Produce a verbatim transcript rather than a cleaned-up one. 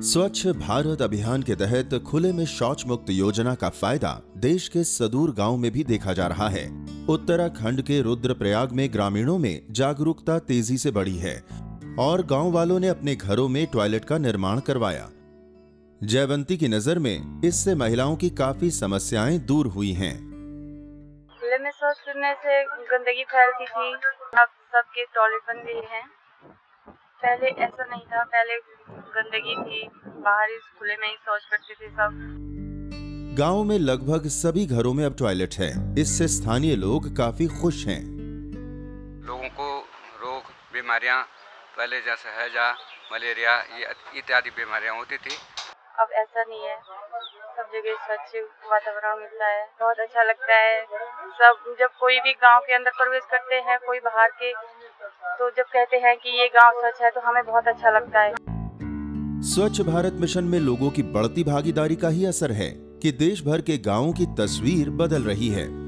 स्वच्छ भारत अभियान के तहत खुले में शौच मुक्त योजना का फायदा देश के सुदूर गांव में भी देखा जा रहा है। उत्तराखंड के रुद्रप्रयाग में ग्रामीणों में जागरूकता तेजी से बढ़ी है और गांव वालों ने अपने घरों में टॉयलेट का निर्माण करवाया। जयवंती की नजर में इससे महिलाओं की काफी समस्याएं दूर हुई हैं। खुले में शौच करने से गंदगी फैलती थी, अब सबके टॉयलेट बन गए हैं। पहले ऐसा नहीं था, पहले गंदगी थी, बाहर ही खुले में ही शौच करते थे सब। गांव में लगभग सभी घरों में अब टॉयलेट है। इससे स्थानीय लोग काफी खुश हैं। लोगों को रोग बीमारियां पहले जैसे हैजा, मलेरिया ये इत्यादि बीमारियां होती थी, अब ऐसा नहीं है। सब जगह स्वच्छ वातावरण मिलता है, बहुत अच्छा लगता है। सब जब कोई भी गांव के अंदर प्रवेश करते हैं, कोई बाहर के, तो जब कहते हैं कि ये गांव स्वच्छ है तो हमें बहुत अच्छा लगता है। स्वच्छ भारत मिशन में लोगों की बढ़ती भागीदारी का ही असर है कि देश भर के गांवों की तस्वीर बदल रही है।